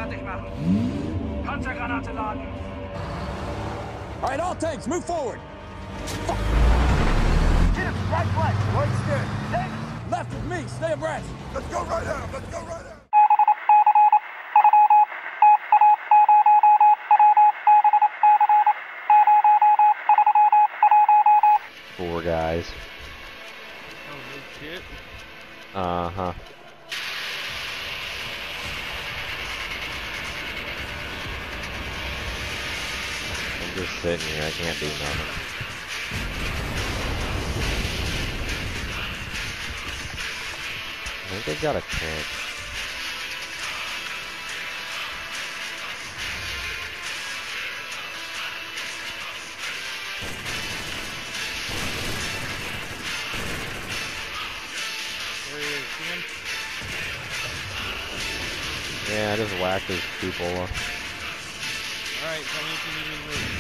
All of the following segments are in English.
fertig machen. Panzergranate laden. All right, all tanks, move forward. Fuck. Hit him, right flank. Right steer. Davis. Left with me, stay abreast. Let's go right at him, let's go right at him. Four guys. Oh, no shit. Uh-huh. I'm just sitting here, I can't do nothing. I think they've got a tank. There he is, see him? Yeah, I just whacked his cupola. Alright, tell me if you need me to move.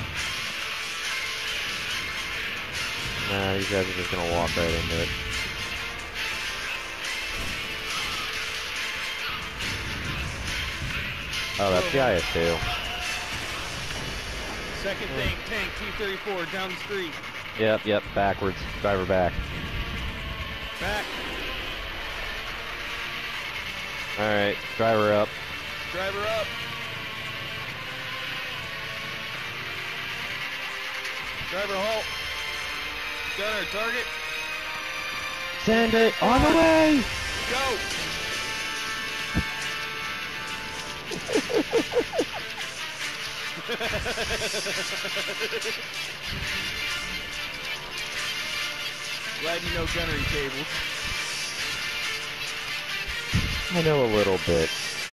Nah, these guys are just gonna walk right into it. Oh, that's the IS-2. Second tank, T-34, down the street. Yep, backwards. Driver back. Back. Alright, driver up. Driver up. Driver halt. Gunner, target. Send it on the way! Go. Glad you know gunnery cables. I know a little bit.